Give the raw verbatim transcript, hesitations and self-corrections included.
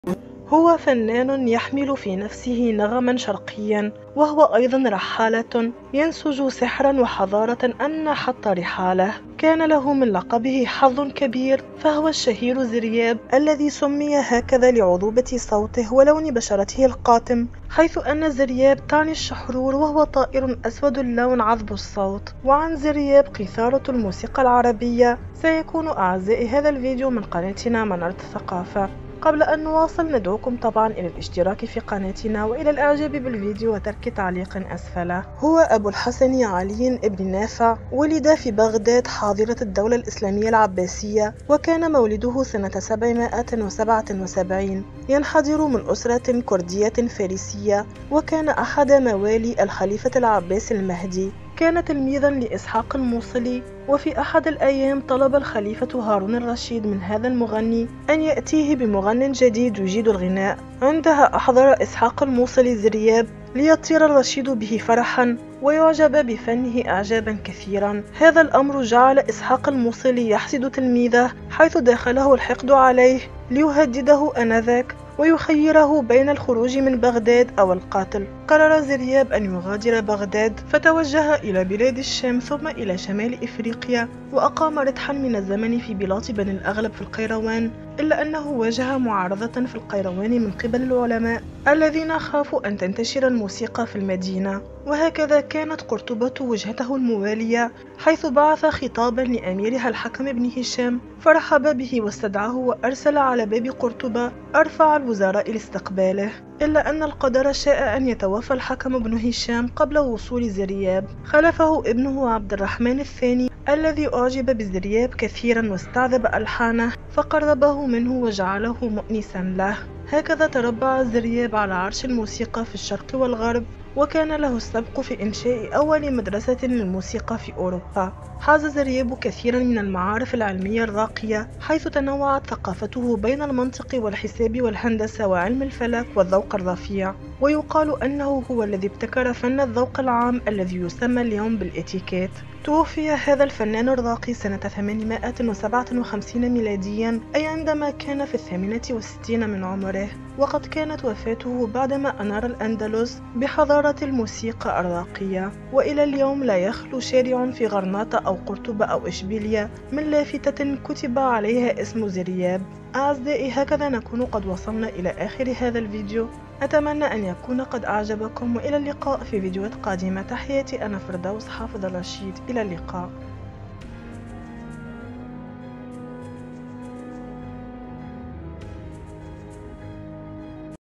هو فنان يحمل في نفسه نغما شرقيا، وهو أيضا رحالة ينسج سحرا وحضارة أن حتى رحاله. كان له من لقبه حظ كبير، فهو الشهير زرياب الذي سمي هكذا لعذوبة صوته ولون بشرته القاتم، حيث أن زرياب تعني الشحرور، وهو طائر أسود اللون عذب الصوت. وعن زرياب قيثارة الموسيقى العربية. سيكون أعزائي هذا الفيديو من قناتنا منارة الثقافة. قبل أن نواصل ندعوكم طبعا إلى الاشتراك في قناتنا وإلى الإعجاب بالفيديو وترك تعليق أسفله. هو أبو الحسن علي ابن نافع، ولد في بغداد حاضرة الدولة الإسلامية العباسية، وكان مولده سنة سبعمائة وسبعة وسبعين. ينحدر من أسرة كردية فارسية، وكان أحد موالي الخليفة العباسي المهدي. كان تلميذا لإسحاق الموصلي، وفي أحد الأيام طلب الخليفة هارون الرشيد من هذا المغني أن يأتيه بمغن جديد يجيد الغناء. عندها أحضر إسحاق الموصلي زرياب ليطير الرشيد به فرحا ويعجب بفنه إعجابا كثيرا. هذا الأمر جعل إسحاق الموصلي يحسد تلميذه، حيث داخله الحقد عليه ليهدده آنذاك ويخيره بين الخروج من بغداد أو القتل. قرر زرياب أن يغادر بغداد، فتوجه إلى بلاد الشام ثم إلى شمال إفريقيا، وأقام ردحا من الزمن في بلاط بني الأغلب في القيروان، إلا أنه واجه معارضة في القيروان من قبل العلماء الذين خافوا أن تنتشر الموسيقى في المدينة. وهكذا كانت قرطبة وجهته الموالية، حيث بعث خطابا لأميرها الحكم بن هشام، فرحب به واستدعاه وأرسل على باب قرطبة أرفع الوزراء لاستقباله. إلا أن القدر شاء أن يتوفى الحكم بن هشام قبل وصول زرياب. خلفه ابنه عبد الرحمن الثاني الذي أعجب بزرياب كثيرا واستعذب ألحانه، فقربه منه وجعله مؤنسا له. هكذا تربع زرياب على عرش الموسيقى في الشرق والغرب، وكان له السبق في إنشاء أول مدرسة للموسيقى في أوروبا. حاز زرياب كثيرا من المعارف العلمية الراقية، حيث تنوعت ثقافته بين المنطق والحساب والهندسة وعلم الفلك والذوق الرفيع. ويقال أنه هو الذي ابتكر فن الذوق العام الذي يسمى اليوم بالإتيكيت. توفي هذا الفنان الراقي سنة ثمانمائة وسبعة وخمسين ميلاديا، أي عندما كان في الثامنة والستين من عمره. وقد كانت وفاته بعدما أنار الأندلس بحضارة الموسيقى الراقية. وإلى اليوم لا يخلو شارع في غرناطة أو قرطبة أو إشبيلية من لافتة كتب عليها اسم زرياب. أعزائي، هكذا نكون قد وصلنا إلى آخر هذا الفيديو. أتمنى أن يكون قد أعجبكم، وإلى اللقاء في فيديوهات قادمة. تحياتي، أنا فردوس حافظ الرشيد، إلى اللقاء.